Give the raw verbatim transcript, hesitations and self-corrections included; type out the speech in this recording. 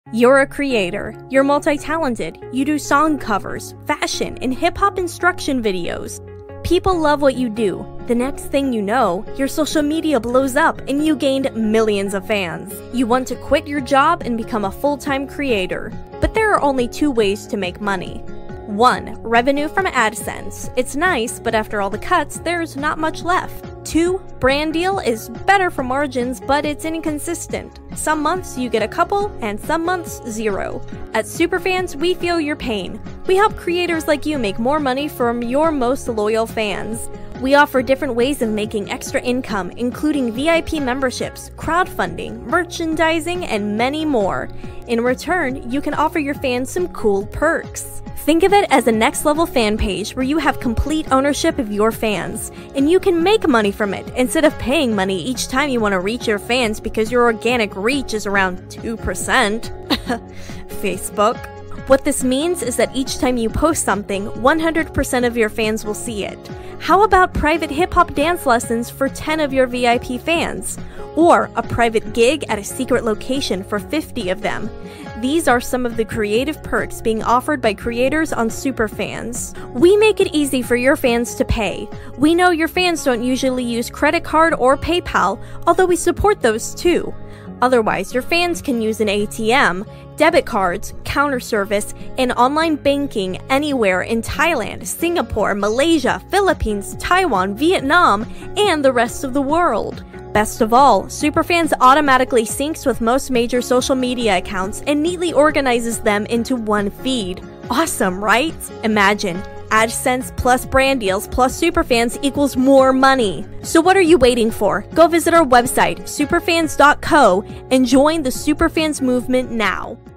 You're a creator. You're multi-talented. You do song covers, fashion, and hip-hop instruction videos. People love what you do. The next thing you know, your social media blows up and you gained millions of fans. You want to quit your job and become a full-time creator. But there are only two ways to make money. one. Revenue from AdSense. It's nice, but after all the cuts, there's not much left. two. Brand deal is better for margins, but it's inconsistent. Some months you get a couple, and some months zero. At Superfans, we feel your pain. We help creators like you make more money from your most loyal fans. We offer different ways of making extra income, including V I P memberships, crowdfunding, merchandising, and many more. In return, you can offer your fans some cool perks. Think of it as a next-level fan page where you have complete ownership of your fans, and you can make money from it instead of paying money each time you want to reach your fans because your organic reach is around two percent. Facebook. What this means is that each time you post something, one hundred percent of your fans will see it. How about private hip-hop dance lessons for ten of your V I P fans? Or a private gig at a secret location for fifty of them? These are some of the creative perks being offered by creators on Superfans. We make it easy for your fans to pay. We know your fans don't usually use credit card or PayPal, although we support those too. Otherwise, your fans can use an A T M, debit cards, counter service, and online banking anywhere in Thailand, Singapore, Malaysia, Philippines, Taiwan, Vietnam, and the rest of the world. Best of all, Superfans automatically syncs with most major social media accounts and neatly organizes them into one feed. Awesome, right? Imagine, AdSense plus brand deals plus Superfans equals more money. So what are you waiting for? Go visit our website, superfans dot co, and join the Superfans movement now.